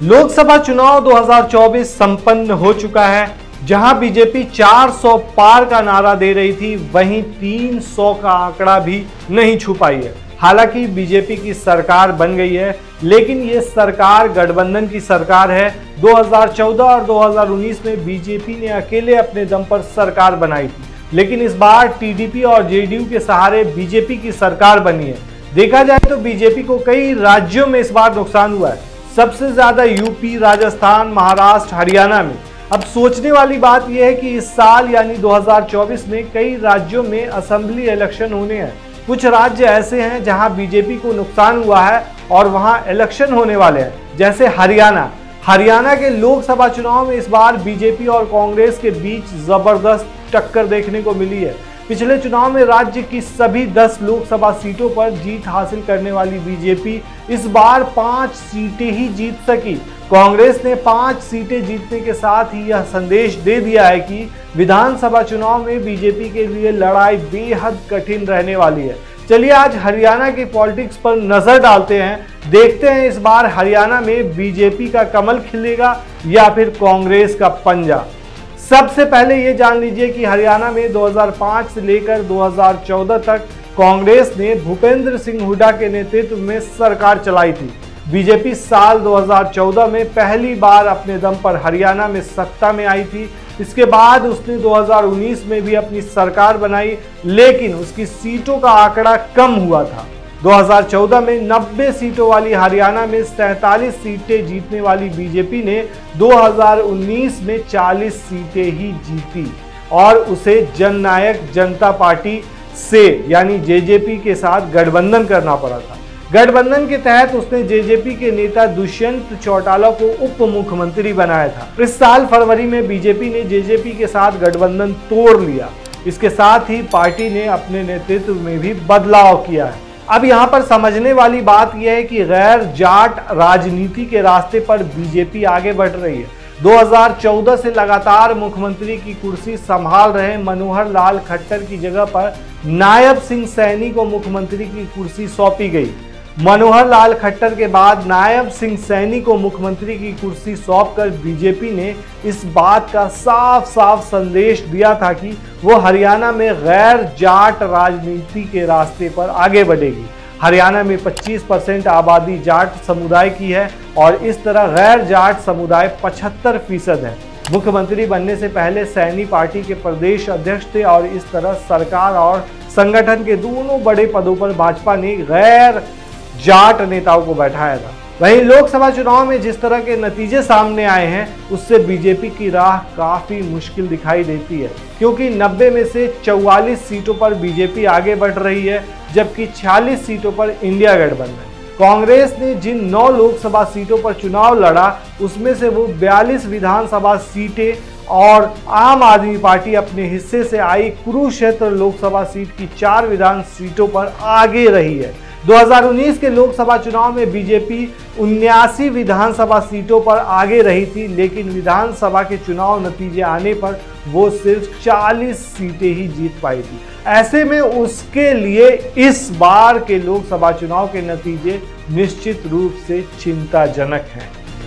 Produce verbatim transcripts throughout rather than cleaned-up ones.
लोकसभा चुनाव दो हज़ार चौबीस संपन्न हो चुका है। जहां बीजेपी चार सौ पार का नारा दे रही थी, वहीं तीन सौ का आंकड़ा भी नहीं छू पाई है। हालांकि बीजेपी की सरकार बन गई है, लेकिन ये सरकार गठबंधन की सरकार है। दो हज़ार चौदह और दो हज़ार उन्नीस में बीजेपी ने अकेले अपने दम पर सरकार बनाई थी, लेकिन इस बार टीडीपी और जेडीयू के सहारे बीजेपी की सरकार बनी है। देखा जाए तो बीजेपी को कई राज्यों में इस बार नुकसान हुआ है, सबसे ज्यादा यूपी, राजस्थान, महाराष्ट्र, हरियाणा में। अब सोचने वाली बात यह है कि इस साल यानी दो हज़ार चौबीस में कई राज्यों में असेंबली इलेक्शन होने हैं। कुछ राज्य ऐसे हैं जहां बीजेपी को नुकसान हुआ है और वहां इलेक्शन होने वाले हैं, जैसे हरियाणा। हरियाणा के लोकसभा चुनाव में इस बार बीजेपी और कांग्रेस के बीच जबरदस्त टक्कर देखने को मिली है। पिछले चुनाव में राज्य की सभी दस लोकसभा सीटों पर जीत हासिल करने वाली बीजेपी इस बार पांच सीटें ही जीत सकी। कांग्रेस ने पांच सीटें जीतने के साथ ही यह संदेश दे दिया है कि विधानसभा चुनाव में बीजेपी के लिए लड़ाई बेहद कठिन रहने वाली है। चलिए आज हरियाणा की पॉलिटिक्स पर नजर डालते हैं, देखते हैं इस बार हरियाणा में बीजेपी का कमल खिलेगा या फिर कांग्रेस का पंजा। सबसे पहले ये जान लीजिए कि हरियाणा में दो हज़ार पाँच से लेकर दो हज़ार चौदह तक कांग्रेस ने भूपेंद्र सिंह हुड्डा के नेतृत्व में सरकार चलाई थी। बीजेपी साल दो हज़ार चौदह में पहली बार अपने दम पर हरियाणा में सत्ता में आई थी। इसके बाद उसने दो हज़ार उन्नीस में भी अपनी सरकार बनाई, लेकिन उसकी सीटों का आंकड़ा कम हुआ था। दो हज़ार चौदह में नब्बे सीटों वाली हरियाणा में सैंतालीस सीटें जीतने वाली बीजेपी ने दो हज़ार उन्नीस में चालीस सीटें ही जीती और उसे जननायक जनता पार्टी से यानी जेजेपी के साथ गठबंधन करना पड़ा था। गठबंधन के तहत उसने जेजेपी के नेता दुष्यंत चौटाला को उप मुख्यमंत्री बनाया था। इस साल फरवरी में बीजेपी ने जेजेपी के साथ गठबंधन तोड़ लिया। इसके साथ ही पार्टी ने अपने नेतृत्व में भी बदलाव किया है। अब यहाँ पर समझने वाली बात यह है कि गैर जाट राजनीति के रास्ते पर बीजेपी आगे बढ़ रही है। दो हज़ार चौदह से लगातार मुख्यमंत्री की कुर्सी संभाल रहे मनोहर लाल खट्टर की जगह पर नायब सिंह सैनी को मुख्यमंत्री की कुर्सी सौंपी गई। मनोहर लाल खट्टर के बाद नायब सिंह सैनी को मुख्यमंत्री की कुर्सी सौंपकर बीजेपी ने इस बात का साफ साफ संदेश दिया था कि वो हरियाणा में गैर जाट राजनीति के रास्ते पर आगे बढ़ेगी। हरियाणा में पच्चीस परसेंट आबादी जाट समुदाय की है और इस तरह गैर जाट समुदाय पचहत्तर फीसद है। मुख्यमंत्री बनने से पहले सैनी पार्टी के प्रदेश अध्यक्ष थे और इस तरह सरकार और संगठन के दोनों बड़े पदों पर भाजपा ने गैर जाट नेताओं को बैठाया था। वहीं लोकसभा चुनाव में जिस तरह के नतीजे सामने आए हैं, उससे बीजेपी की राह काफी मुश्किल दिखाई देती है, क्योंकि नब्बे में से चौवालीस सीटों पर बीजेपी आगे बढ़ रही है, जबकि छियालीस सीटों पर इंडिया गठबंधन। कांग्रेस ने जिन नौ लोकसभा सीटों पर चुनाव लड़ा, उसमें से वो बयालीस विधानसभा सीटें और आम आदमी पार्टी अपने हिस्से से आई कुरुक्षेत्र लोकसभा सीट की चार विधान सीटों पर आगे रही है। दो हज़ार उन्नीस के लोकसभा चुनाव में बीजेपी उन्यासी विधानसभा सीटों पर आगे रही थी, लेकिन विधानसभा के चुनाव नतीजे आने पर वो सिर्फ चालीस सीटें ही जीत पाई थी। ऐसे में उसके लिए इस बार के लोकसभा चुनाव के नतीजे निश्चित रूप से चिंताजनक हैं।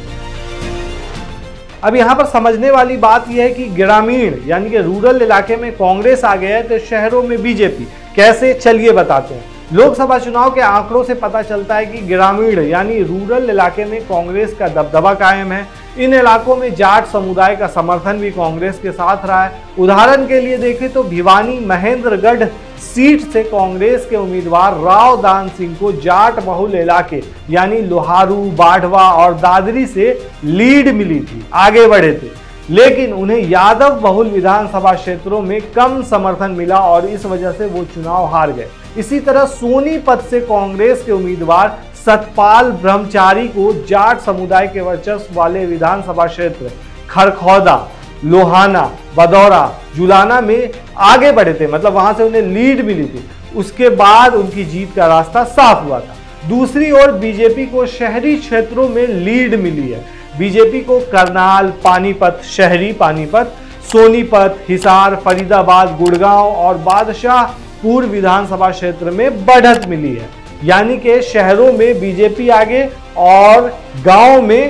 अब यहाँ पर समझने वाली बात यह है कि ग्रामीण यानी कि रूरल इलाके में कांग्रेस आ गया है, तो शहरों में बीजेपी कैसे, चलिए बताते हैं। लोकसभा चुनाव के आंकड़ों से पता चलता है कि ग्रामीण यानी रूरल इलाके में कांग्रेस का दबदबा कायम है। इन इलाकों में जाट समुदाय का समर्थन भी कांग्रेस के साथ रहा है। उदाहरण के लिए देखें तो भिवानी महेंद्रगढ़ सीट से कांग्रेस के उम्मीदवार राव दान सिंह को जाट बहुल इलाके यानी लोहारू, बाढ़वा और दादरी से लीड मिली थी, आगे बढ़े थे, लेकिन उन्हें यादव बहुल विधानसभा क्षेत्रों में कम समर्थन मिला और इस वजह से वो चुनाव हार गए। इसी तरह सोनीपत से कांग्रेस के उम्मीदवार सतपाल ब्रह्मचारी को जाट समुदाय के वर्चस्व वाले विधानसभा क्षेत्र खरखौदा, लोहाना, बदौरा, जुलाना में आगे बढ़े थे, मतलब वहां से उन्हें लीड मिली थी। उसके बाद उनकी जीत का रास्ता साफ हुआ था। दूसरी ओर बीजेपी को शहरी क्षेत्रों में लीड मिली है। बीजेपी को करनाल, पानीपत, शहरी पानीपत, सोनीपत, हिसार, फरीदाबाद, गुड़गांव और बादशाहपुर विधानसभा क्षेत्र में बढ़त मिली है। यानी कि शहरों में बीजेपी आगे और गांव में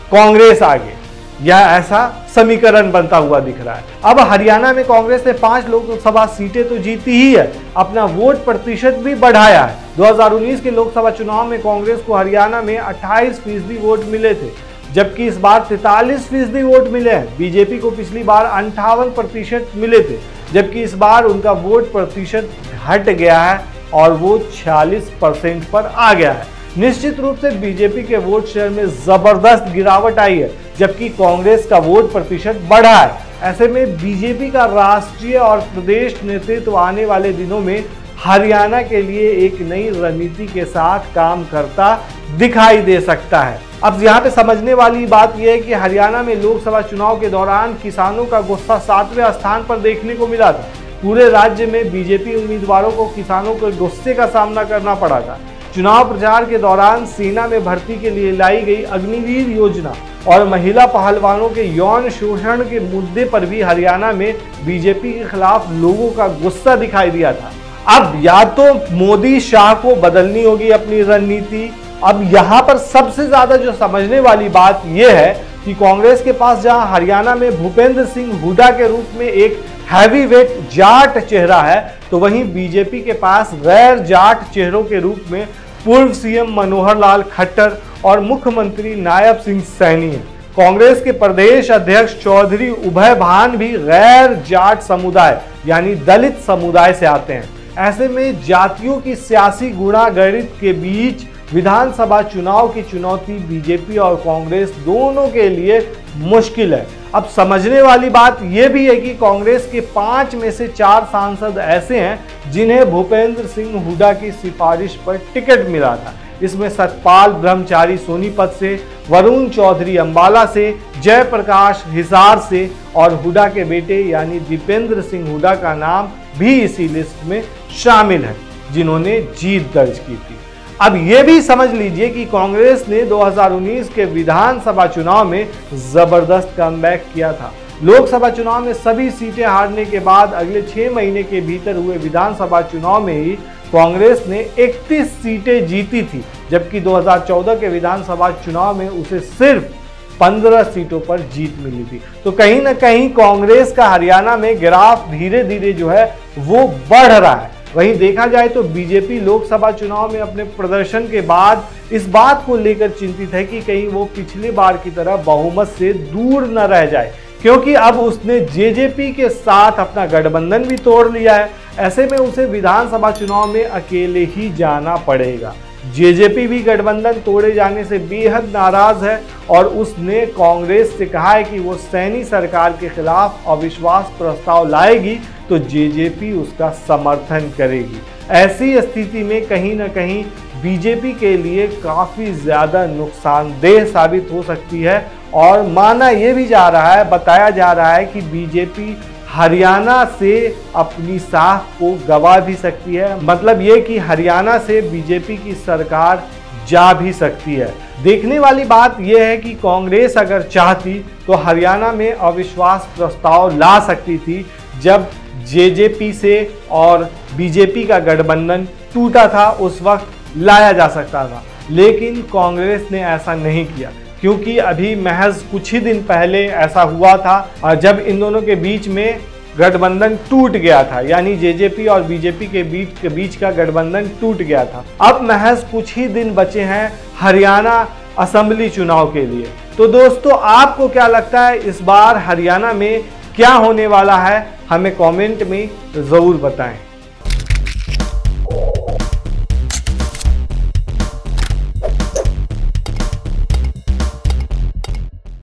कांग्रेस आगे, यह ऐसा समीकरण बनता हुआ दिख रहा है। अब हरियाणा में कांग्रेस ने पांच लोकसभा सीटें तो जीती ही है, अपना वोट प्रतिशत भी बढ़ाया है। दो हज़ार उन्नीस के लोकसभा चुनाव में कांग्रेस को हरियाणा में अट्ठाईस फीसदी वोट मिले थे, जबकि इस बार तैंतालीस फीसदी वोट मिले हैं। बीजेपी को पिछली बार अंठावन प्रतिशत मिले थे, जबकि इस बार उनका वोट प्रतिशत घट गया है और वो छियालीस परसेंट पर आ गया है। निश्चित रूप से बीजेपी के वोट शेयर में जबरदस्त गिरावट आई है, जबकि कांग्रेस का वोट प्रतिशत बढ़ा है। ऐसे में बीजेपी का राष्ट्रीय और प्रदेश नेतृत्व आने वाले दिनों में हरियाणा के लिए एक नई रणनीति के साथ काम करता दिखाई दे सकता है। अब यहाँ पे समझने वाली बात यह है कि हरियाणा में लोकसभा चुनाव के दौरान किसानों का गुस्सा सातवें स्थान पर देखने को मिला था। पूरे राज्य में बीजेपी उम्मीदवारों को किसानों के गुस्से का सामना करना पड़ा था। चुनाव प्रचार के दौरान सेना में भर्ती के लिए लाई गई अग्निवीर योजना और महिला पहलवानों के यौन शोषण के मुद्दे पर भी हरियाणा में बीजेपी के खिलाफ लोगों का गुस्सा दिखाई दिया था। अब या तो मोदी शाह को बदलनी होगी अपनी रणनीति। अब यहाँ पर सबसे ज्यादा जो समझने वाली बात यह है कि कांग्रेस के पास जहां हरियाणा में भूपेंद्र सिंह हुड्डा के रूप में एक हैवीवेट जाट चेहरा है, तो वहीं बीजेपी के पास गैर जाट चेहरों के रूप में पूर्व सीएम मनोहर लाल खट्टर और मुख्यमंत्री नायब सिंह सैनी है। कांग्रेस के प्रदेश अध्यक्ष चौधरी उभय भान भी गैर जाट समुदाय यानी दलित समुदाय से आते हैं। ऐसे में जातियों की सियासी गुणागणित के बीच विधानसभा चुनाव की चुनौती बीजेपी और कांग्रेस दोनों के लिए मुश्किल है। अब समझने वाली बात यह भी है कि कांग्रेस के पांच में से चार सांसद ऐसे हैं जिन्हें भूपेंद्र सिंह हुड्डा की सिफारिश पर टिकट मिला था। इसमें सतपाल ब्रह्मचारी सोनीपत से, वरुण चौधरी अंबाला से, जयप्रकाश हिसार से और हुड्डा के बेटे यानी दीपेंद्र सिंह हुड्डा का नाम भी इसी लिस्ट में शामिल है, जिन्होंने जीत दर्ज की थी। अब यह भी समझ लीजिए कि कांग्रेस ने दो हज़ार उन्नीस के विधानसभा चुनाव में जबरदस्त कमबैक किया था। लोकसभा चुनाव में सभी सीटें हारने के बाद अगले छह महीने के भीतर हुए विधानसभा चुनाव में ही कांग्रेस ने इकतीस सीटें जीती थी, जबकि दो हज़ार चौदह के विधानसभा चुनाव में उसे सिर्फ पंद्रह सीटों पर जीत मिली थी। तो कहीं ना कहीं कांग्रेस का हरियाणा में ग्राफ धीरे धीरे जो है वो बढ़ रहा है। वहीं देखा जाए तो बीजेपी लोकसभा चुनाव में अपने प्रदर्शन के बाद इस बात को लेकर चिंतित है कि कहीं वो पिछले बार की तरह बहुमत से दूर न रह जाए, क्योंकि अब उसने जेजेपी के साथ अपना गठबंधन भी तोड़ लिया है। ऐसे में उसे विधानसभा चुनाव में अकेले ही जाना पड़ेगा। जेजेपी भी गठबंधन तोड़े जाने से बेहद नाराज है और उसने कांग्रेस से कहा है कि वो सैनी सरकार के खिलाफ अविश्वास प्रस्ताव लाएगी तो जेजेपी उसका समर्थन करेगी। ऐसी स्थिति में कहीं ना कहीं बीजेपी के लिए काफी ज्यादा नुकसानदेह साबित हो सकती है और माना यह भी जा रहा है, बताया जा रहा है कि बीजेपी हरियाणा से अपनी साख को गवा भी सकती है। मतलब ये कि हरियाणा से बीजेपी की सरकार जा भी सकती है। देखने वाली बात यह है कि कांग्रेस अगर चाहती तो हरियाणा में अविश्वास प्रस्ताव ला सकती थी जब जेजेपी से और बीजेपी का गठबंधन टूटा था, उस वक्त लाया जा सकता था। लेकिन कांग्रेस ने ऐसा नहीं किया, क्योंकि अभी महज कुछ ही दिन पहले ऐसा हुआ था जब इन दोनों के बीच में गठबंधन टूट गया था, यानी जेजेपी और बीजेपी के बीच के बीच का गठबंधन टूट गया था। अब महज कुछ ही दिन बचे हैं हरियाणा असेंबली चुनाव के लिए। तो दोस्तों, आपको क्या लगता है इस बार हरियाणा में क्या होने वाला है? हमें कमेंट में ज़रूर बताएं।